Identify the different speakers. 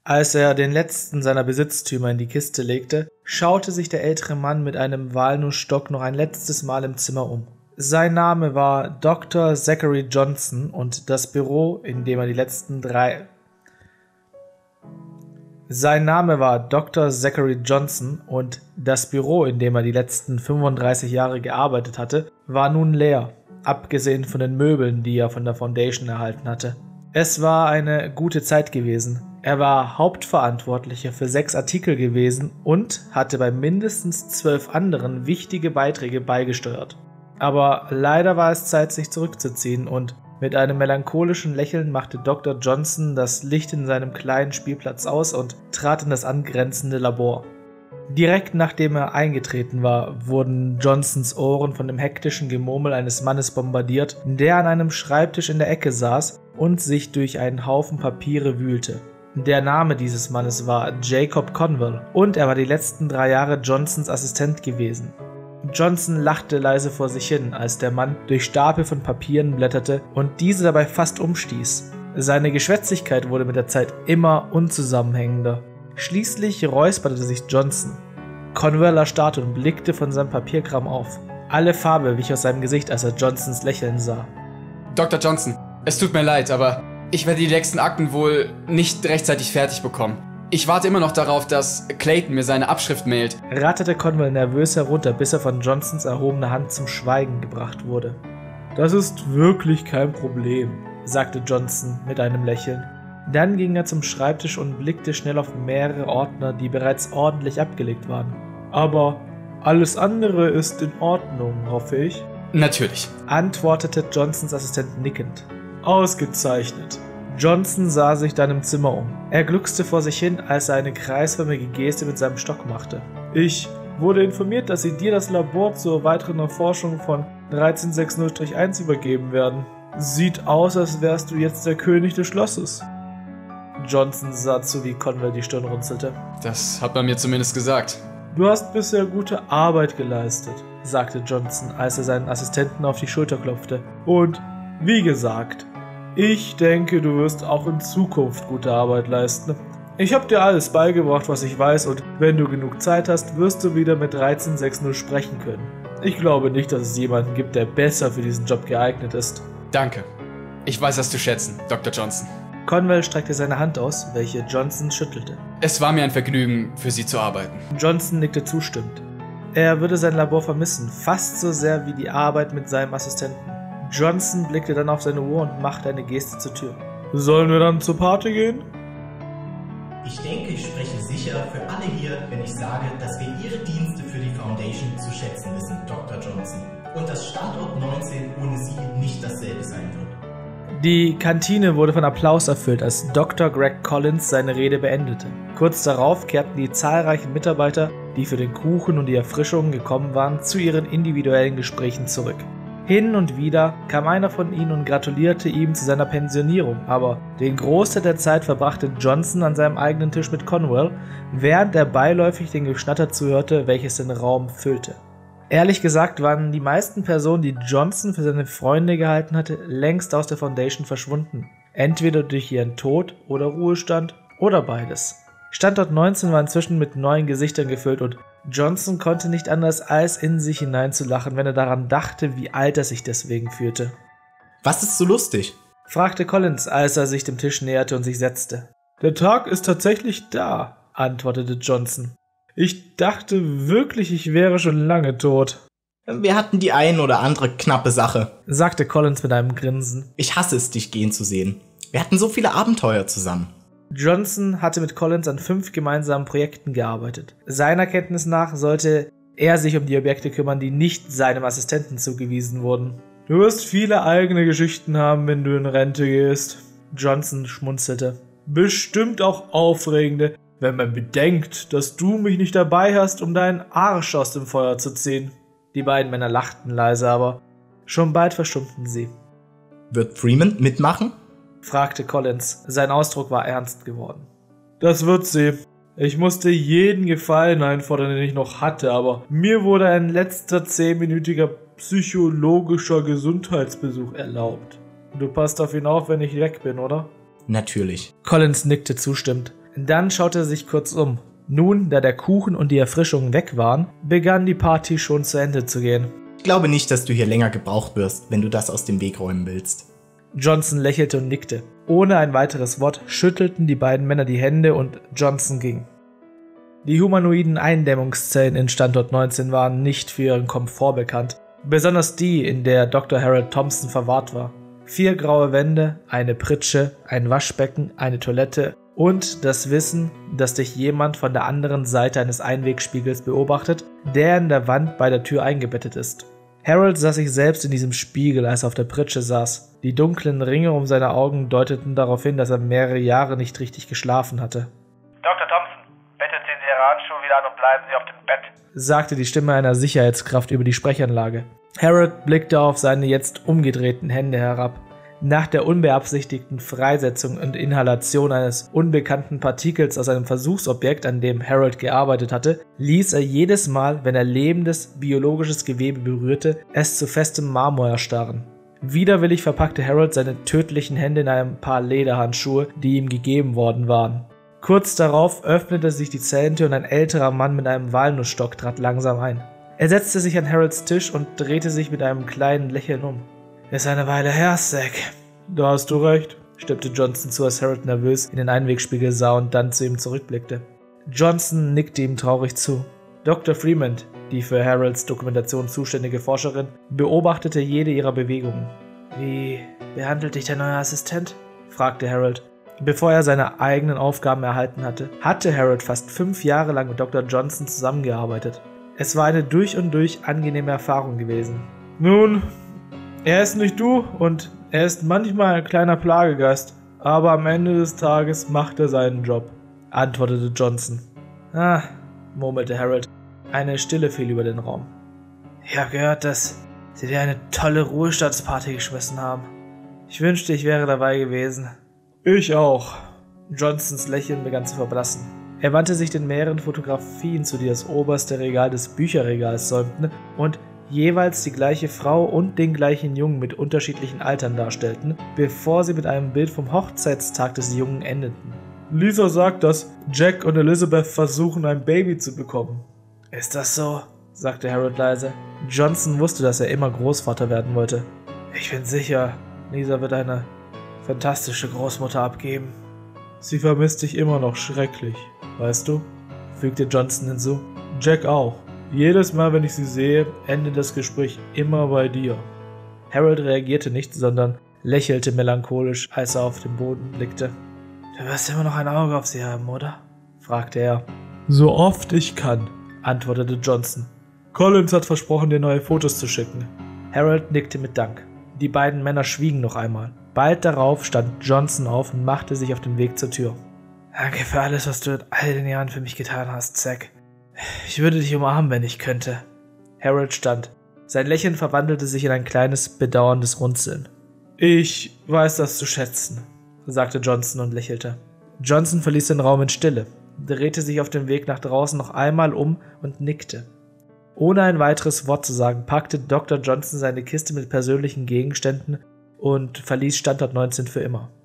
Speaker 1: Als er den letzten seiner Besitztümer in die Kiste legte, schaute sich der ältere Mann mit einem Walnussstock noch ein letztes Mal im Zimmer um. Sein Name war Dr. Zachary Johnson und das Büro, in dem er die letzten 35 Jahre gearbeitet hatte, war nun leer, abgesehen von den Möbeln, die er von der Foundation erhalten hatte. Es war eine gute Zeit gewesen. Er war Hauptverantwortlicher für 6 Artikel gewesen und hatte bei mindestens 12 anderen wichtige Beiträge beigesteuert. Aber leider war es Zeit, sich zurückzuziehen, und mit einem melancholischen Lächeln machte Dr. Johnson das Licht in seinem kleinen Spielplatz aus und trat in das angrenzende Labor. Direkt nachdem er eingetreten war, wurden Johnsons Ohren von dem hektischen Gemurmel eines Mannes bombardiert, der an einem Schreibtisch in der Ecke saß und sich durch einen Haufen Papiere wühlte. Der Name dieses Mannes war Jacob Conwell und er war die letzten 3 Jahre Johnsons Assistent gewesen. Johnson lachte leise vor sich hin, als der Mann durch Stapel von Papieren blätterte und diese dabei fast umstieß. Seine Geschwätzigkeit wurde mit der Zeit immer unzusammenhängender. Schließlich räusperte sich Johnson. Conwell erstarrte und blickte von seinem Papierkram auf. Alle Farbe wich aus seinem Gesicht, als er Johnsons Lächeln sah.
Speaker 2: Dr. Johnson, es tut mir leid, aber ich werde die nächsten Akten wohl nicht rechtzeitig fertig bekommen. Ich warte immer noch darauf, dass Clayton mir seine Abschrift mailt.
Speaker 1: Ratterte Conwell nervös herunter, bis er von Johnsons erhobener Hand zum Schweigen gebracht wurde. Das ist wirklich kein Problem, sagte Johnson mit einem Lächeln. Dann ging er zum Schreibtisch und blickte schnell auf mehrere Ordner, die bereits ordentlich abgelegt waren. Aber alles andere ist in Ordnung, hoffe ich?
Speaker 2: Natürlich,
Speaker 1: antwortete Johnsons Assistent nickend. Ausgezeichnet. Johnson sah sich dann im Zimmer um. Er gluckste vor sich hin, als er eine kreisförmige Geste mit seinem Stock machte. Ich wurde informiert, dass sie dir das Labor zur weiteren Erforschung von 1360-1 übergeben werden. Sieht aus, als wärst du jetzt der König des Schlosses. Johnson sah zu, wie Conwell die Stirn runzelte.
Speaker 2: Das hat man mir zumindest gesagt.
Speaker 1: Du hast bisher gute Arbeit geleistet, sagte Johnson, als er seinen Assistenten auf die Schulter klopfte. Und, wie gesagt, ich denke, du wirst auch in Zukunft gute Arbeit leisten. Ich habe dir alles beigebracht, was ich weiß, und wenn du genug Zeit hast, wirst du wieder mit 1360 sprechen können. Ich glaube nicht, dass es jemanden gibt, der besser für diesen Job geeignet ist.
Speaker 2: Danke. Ich weiß das zu schätzen, Dr. Johnson.
Speaker 1: Conwell streckte seine Hand aus, welche Johnson schüttelte.
Speaker 2: Es war mir ein Vergnügen, für Sie zu arbeiten.
Speaker 1: Johnson nickte zustimmend. Er würde sein Labor vermissen, fast so sehr wie die Arbeit mit seinem Assistenten. Johnson blickte dann auf seine Uhr und machte eine Geste zur Tür. Sollen wir dann zur Party gehen?
Speaker 3: Ich denke, ich spreche sicher für alle hier, wenn ich sage, dass wir Ihre Dienste für die Foundation zu schätzen wissen, Dr. Johnson. Und dass Standort 19 ohne Sie nicht dasselbe sein wird.
Speaker 1: Die Kantine wurde von Applaus erfüllt, als Dr. Greg Collins seine Rede beendete. Kurz darauf kehrten die zahlreichen Mitarbeiter, die für den Kuchen und die Erfrischungen gekommen waren, zu ihren individuellen Gesprächen zurück. Hin und wieder kam einer von ihnen und gratulierte ihm zu seiner Pensionierung, aber den Großteil der Zeit verbrachte Johnson an seinem eigenen Tisch mit Conwell, während er beiläufig den Geschnatter zuhörte, welches den Raum füllte. Ehrlich gesagt waren die meisten Personen, die Johnson für seine Freunde gehalten hatte, längst aus der Foundation verschwunden. Entweder durch ihren Tod oder Ruhestand oder beides. Standort 19 war inzwischen mit neuen Gesichtern gefüllt und Johnson konnte nicht anders als in sich hineinzulachen, wenn er daran dachte, wie alt er sich deswegen fühlte.
Speaker 4: Was ist so lustig?
Speaker 1: Fragte Collins, als er sich dem Tisch näherte und sich setzte. Der Tag ist tatsächlich da, antwortete Johnson. Ich dachte wirklich, ich wäre schon lange tot.
Speaker 4: Wir hatten die ein oder andere knappe Sache,
Speaker 1: sagte Collins mit einem Grinsen.
Speaker 4: Ich hasse es, dich gehen zu sehen. Wir hatten so viele Abenteuer zusammen.
Speaker 1: Johnson hatte mit Collins an 5 gemeinsamen Projekten gearbeitet. Seiner Kenntnis nach sollte er sich um die Objekte kümmern, die nicht seinem Assistenten zugewiesen wurden. Du wirst viele eigene Geschichten haben, wenn du in Rente gehst. Johnson schmunzelte. Bestimmt auch aufregende, wenn man bedenkt, dass du mich nicht dabei hast, um deinen Arsch aus dem Feuer zu ziehen. Die beiden Männer lachten leise, aber schon bald verstummten sie.
Speaker 4: Wird Freeman mitmachen?
Speaker 1: Fragte Collins. Sein Ausdruck war ernst geworden. Das wird sie. Ich musste jeden Gefallen einfordern, den ich noch hatte, aber mir wurde ein letzter 10-minütiger psychologischer Gesundheitsbesuch erlaubt. Du passt auf ihn auf, wenn ich weg bin, oder?
Speaker 4: Natürlich.
Speaker 1: Collins nickte zustimmend. Dann schaute er sich kurz um. Nun, da der Kuchen und die Erfrischungen weg waren, begann die Party schon zu Ende zu gehen.
Speaker 4: Ich glaube nicht, dass du hier länger gebraucht wirst, wenn du das aus dem Weg räumen willst.
Speaker 1: Johnson lächelte und nickte. Ohne ein weiteres Wort schüttelten die beiden Männer die Hände und Johnson ging. Die humanoiden Eindämmungszellen in Standort 19 waren nicht für ihren Komfort bekannt, besonders die, in der Dr. Harold Thompson verwahrt war. 4 graue Wände, eine Pritsche, ein Waschbecken, eine Toilette und das Wissen, dass dich jemand von der anderen Seite eines Einwegspiegels beobachtet, der in der Wand bei der Tür eingebettet ist. Harold sah sich selbst in diesem Spiegel, als er auf der Pritsche saß. Die dunklen Ringe um seine Augen deuteten darauf hin, dass er mehrere Jahre nicht richtig geschlafen hatte.
Speaker 5: Dr. Thompson, bitte ziehen Sie Ihre Handschuhe wieder an und bleiben Sie auf dem Bett,
Speaker 1: sagte die Stimme einer Sicherheitskraft über die Sprechanlage. Harold blickte auf seine jetzt umgedrehten Hände herab. Nach der unbeabsichtigten Freisetzung und Inhalation eines unbekannten Partikels aus einem Versuchsobjekt, an dem Harold gearbeitet hatte, ließ er jedes Mal, wenn er lebendes, biologisches Gewebe berührte, es zu festem Marmor erstarren. Widerwillig verpackte Harold seine tödlichen Hände in ein paar Lederhandschuhe, die ihm gegeben worden waren. Kurz darauf öffnete sich die Zellentür und ein älterer Mann mit einem Walnussstock trat langsam ein. Er setzte sich an Harolds Tisch und drehte sich mit einem kleinen Lächeln um. »Ist eine Weile her, Zack.« »Da hast du recht«, stimmte Johnson zu, als Harold nervös in den Einwegspiegel sah und dann zu ihm zurückblickte. Johnson nickte ihm traurig zu. Dr. Freeman, die für Harolds Dokumentation zuständige Forscherin, beobachtete jede ihrer Bewegungen. »Wie behandelt dich der neue Assistent?« fragte Harold. Bevor er seine eigenen Aufgaben erhalten hatte, Harold fast 5 Jahre lang mit Dr. Johnson zusammengearbeitet. Es war eine durch und durch angenehme Erfahrung gewesen. »Nun, er ist nicht du und er ist manchmal ein kleiner Plagegeist, aber am Ende des Tages macht er seinen Job«, antwortete Johnson. »Ah«, murmelte Harold. Eine Stille fiel über den Raum. »Ich habe gehört, dass sie dir eine tolle Ruhestandsparty geschmissen haben. Ich wünschte, ich wäre dabei gewesen.« »Ich auch.« Johnsons Lächeln begann zu verblassen. Er wandte sich den mehreren Fotografien zu, die das oberste Regal des Bücherregals säumten und jeweils die gleiche Frau und den gleichen Jungen mit unterschiedlichen Altern darstellten, bevor sie mit einem Bild vom Hochzeitstag des Jungen endeten. »Lisa sagt, dass Jack und Elizabeth versuchen, ein Baby zu bekommen.« »Ist das so?«, sagte Harold leise. Johnson wusste, dass er immer Großvater werden wollte. »Ich bin sicher, Lisa wird eine fantastische Großmutter abgeben. Sie vermisst dich immer noch schrecklich, weißt du?«, fügte Johnson hinzu. »Jack auch. Jedes Mal, wenn ich sie sehe, endet das Gespräch immer bei dir.« Harold reagierte nicht, sondern lächelte melancholisch, als er auf den Boden blickte. »Du wirst immer noch ein Auge auf sie haben, oder?«, fragte er. »So oft ich kann«, antwortete Johnson. »Collins hat versprochen, dir neue Fotos zu schicken.« Harold nickte mit Dank. Die beiden Männer schwiegen noch einmal. Bald darauf stand Johnson auf und machte sich auf den Weg zur Tür. »Danke für alles, was du in all den Jahren für mich getan hast, Zack. Ich würde dich umarmen, wenn ich könnte.« Harold stand. Sein Lächeln verwandelte sich in ein kleines, bedauerndes Runzeln. »Ich weiß das zu schätzen«, sagte Johnson und lächelte. Johnson verließ den Raum in Stille, drehte sich auf dem Weg nach draußen noch einmal um und nickte. Ohne ein weiteres Wort zu sagen, packte Dr. Johnson seine Kiste mit persönlichen Gegenständen und verließ Standort 19 für immer.